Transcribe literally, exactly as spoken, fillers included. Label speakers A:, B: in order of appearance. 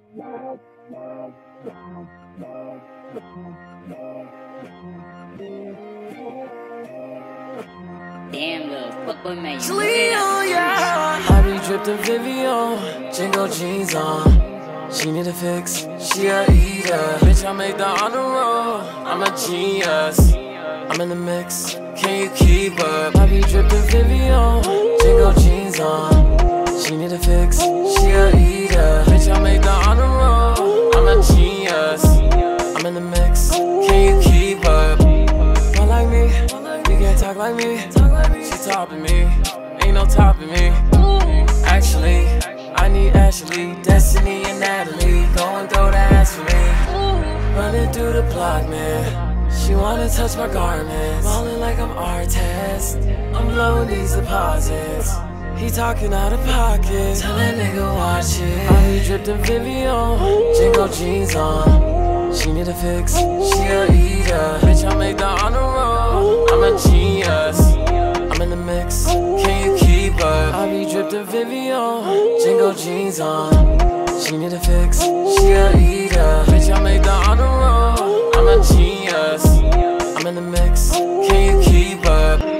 A: Damn, little fuckboy man, you
B: JELEEL, yeah. I be dripped in Vivian, JENCO jeans on. She need a fix, she a eater. Bitch, I made the honor roll, I'm a genius. I'm in the mix, can you keep up? I be dripped in Vivian, JENCO jeans on. She need a fix, she a eater. Bitch, I made the honor roll, I'm a genius. I'm in the mix, can you keep up? Not like me, you can't talk like me. She topping me, ain't no topping me. Actually, I need Ashley, Destiny, and Natalie. Go and throw the ass for me. Running through the block, man. She wanna touch my garments. Ballin' like I'm artist. I'm blowing these deposits. He talking out of pocket. Tell that nigga watch it. I be dripped in Vivian, JENCO jeans on. She need a fix, she a eater. Bitch, I made the honor roll, I'm a genius. I'm in the mix, can you keep up? I be dripped in Vivian, JENCO jeans on. She need a fix, she a eater. Bitch, I made the honor roll, I'm a genius. I'm in the mix, can you keep up?